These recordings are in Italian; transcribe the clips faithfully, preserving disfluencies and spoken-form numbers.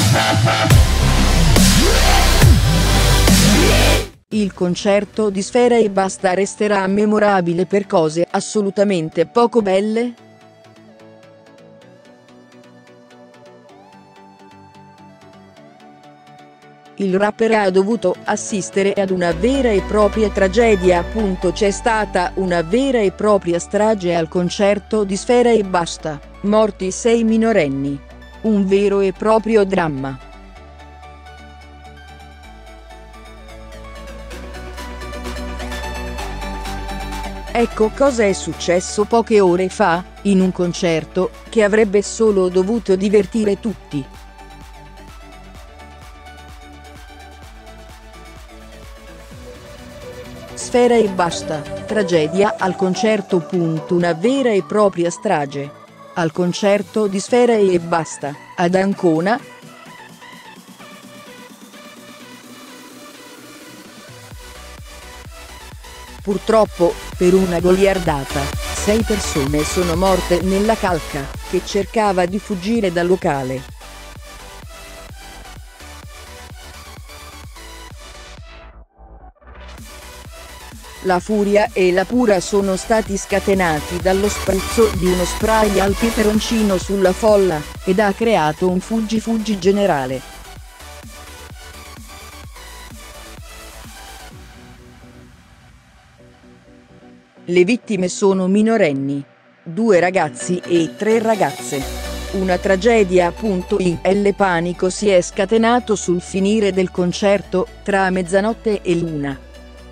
Il concerto di Sfera Ebbasta resterà memorabile per cose assolutamente poco belle? Il rapper ha dovuto assistere ad una vera e propria tragedia. C'è stata una vera e propria strage al concerto di Sfera Ebbasta, morti sei minorenni. Un vero e proprio dramma. Ecco cosa è successo poche ore fa, in un concerto, che avrebbe solo dovuto divertire tutti. Sfera Ebbasta, tragedia al concerto. Una vera e propria strage. Al concerto di Sfera Ebbasta, ad Ancona, purtroppo, per una goliardata, sei persone sono morte nella calca, che cercava di fuggire dal locale. La furia e la pura sono stati scatenati dallo spruzzo di uno spray al peperoncino sulla folla, ed ha creato un fuggi-fuggi generale. Le vittime sono minorenni, due ragazzi e tre ragazze. Una tragedia. Il panico si è scatenato sul finire del concerto, tra mezzanotte e l'una.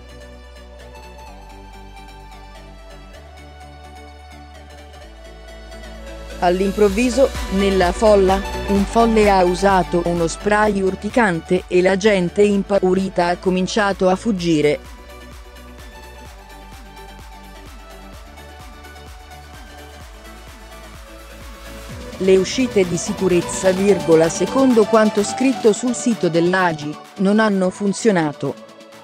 All'improvviso, nella folla, un folle ha usato uno spray urticante e la gente impaurita ha cominciato a fuggire. Le uscite di sicurezza, secondo quanto scritto sul sito dell'A G I, non hanno funzionato.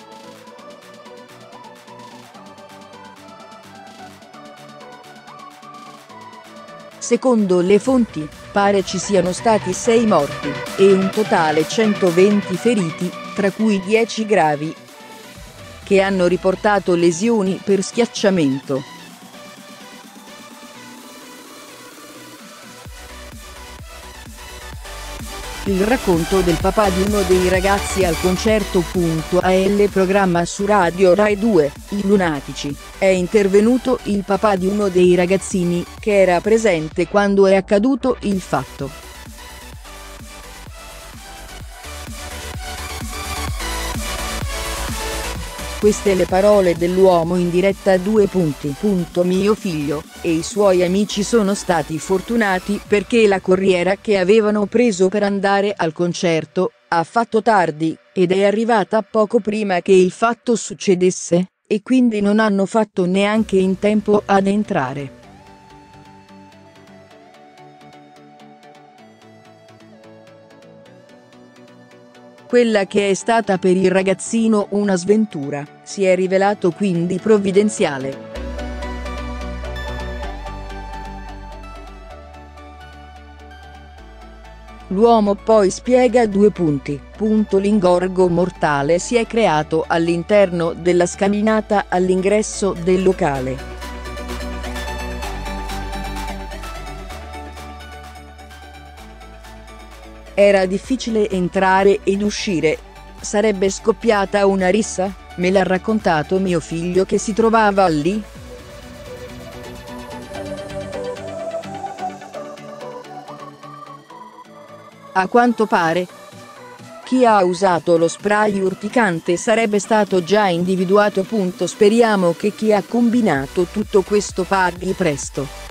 Secondo le fonti, pare ci siano stati sei morti, e un totale centoventi feriti, tra cui dieci gravi, che hanno riportato lesioni per schiacciamento. Il racconto del papà di uno dei ragazzi al concerto. Al programma su Radio Rai due, I Lunatici, è intervenuto il papà di uno dei ragazzini, che era presente quando è accaduto il fatto. Queste le parole dell'uomo in diretta a due. Mio figlio e i suoi amici sono stati fortunati perché la corriera che avevano preso per andare al concerto ha fatto tardi, ed è arrivata poco prima che il fatto succedesse, e quindi non hanno fatto neanche in tempo ad entrare. Quella che è stata per il ragazzino una sventura, si è rivelato quindi provvidenziale. L'uomo poi spiega due punti. L'ingorgo mortale si è creato all'interno della scalinata all'ingresso del locale. Era difficile entrare ed uscire. Sarebbe scoppiata una rissa? Me l'ha raccontato mio figlio che si trovava lì. A quanto pare, chi ha usato lo spray urticante sarebbe stato già individuato. Speriamo che chi ha combinato tutto questo paghi presto.